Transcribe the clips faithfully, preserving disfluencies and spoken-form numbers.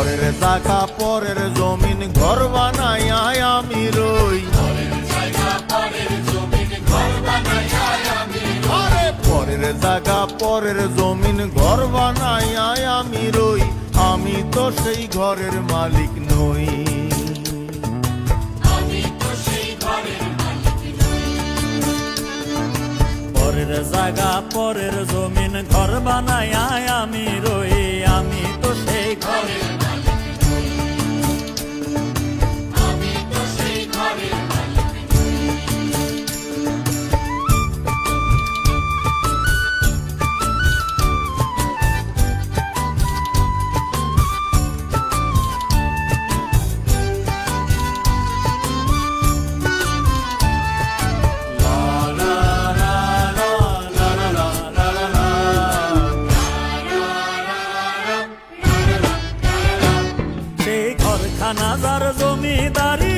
পরের জায়গা পরের জমিন ঘর বানাই আমি রই, আরে পরের জায়গা পরের জমিন ঘর বানাই আমি রই, আমি তো সেই ঘরের মালিক নই। পরের জায়গা পরের জমিন ঘর বানায় আমি রই, আমি তো সেই ঘরের মালিক নই। আমি তো সেই ঘরের মালিক নই। খানাদার জমিদারি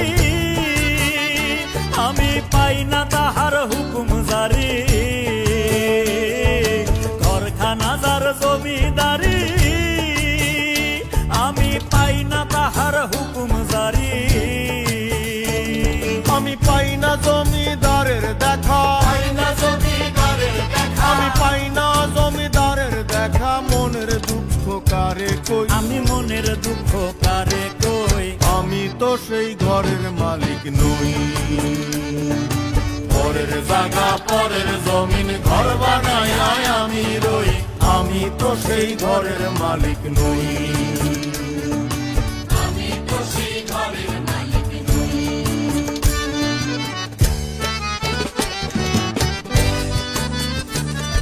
আমি পাই না তাহার হুকুম জারি, ঘরখানাদার জমিদারি আমি পাই না তাহার হুকুম জারি। আমি পাই না জমিদারের দেখা, আমি পাই না জমিদারের দেখা, মনের দুঃখ কারে কই, আমি মনের দুঃখ কারে কই, আমি তো সেই ঘরের মালিক নই। পরের জায়গা পরের জমিন ঘর বানাই আমি রই, আমি তো সেই ঘরের মালিক নই।